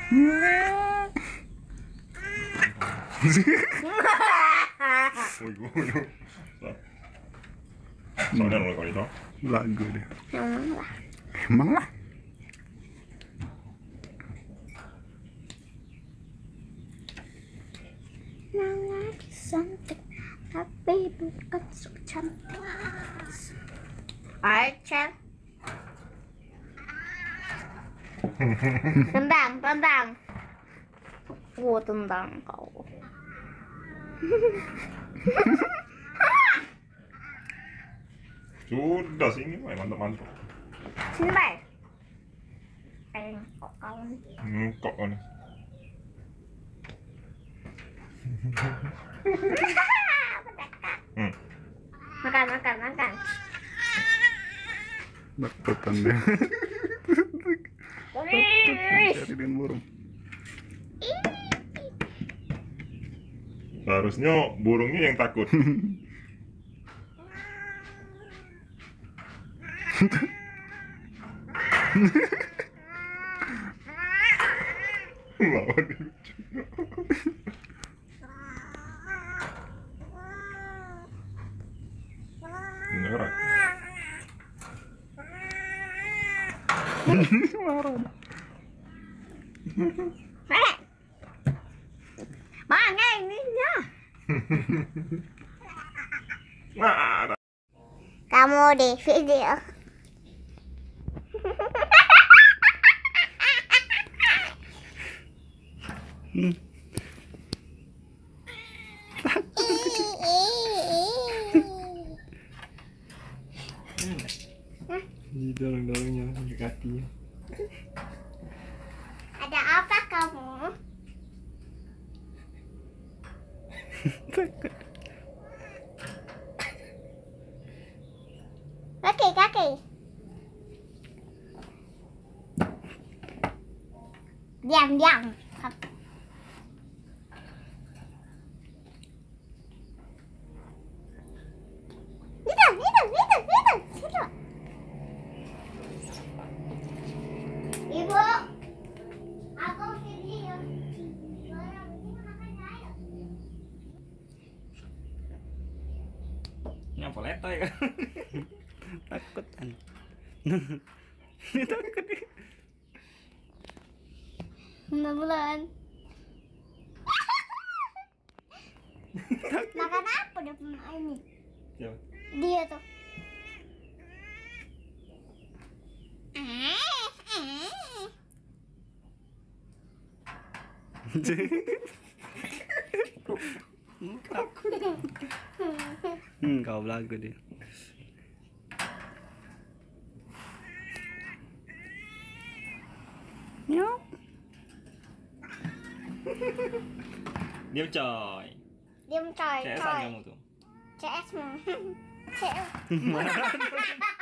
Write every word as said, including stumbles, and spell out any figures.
Ui, ui, ui. Soalnya nol kali toh. Lagu deh. Emang lah. Emang lah. Nala cantik, tapi bukan sok cantik. Archer. Tendang, tendang. Gua tendang kau. Sudah sini, Mai, mantap-mantap. Sini, Bay. Pengen kok kau nih. Hmm, kok kan. Hmm. Makan, makan, makan. Bertetan dia. Wih. Cari dengan burung. Seharusnya burungnya yang takut. Lawan lucu. Beneran. Marah. Eh. Mana ininya? Nah, Kamu di video. Hmm. Di dorong-dorongnya di kakinya. Ada apa kamu? Takut. Kaki, kaki. Diam, diam. Itu, itu, itu, itu, itu. Ibu, aku video. Nyapa letoy kan? Takut kan? Takut nih. Enam bulan. Makan apa dia ini? Ya. Dia tuh. Eh, eh. Hmm, kau belagu dia. Nyok. Diam coy. Diam coy, C S-an coy. kamu tuh. C S mu. C S.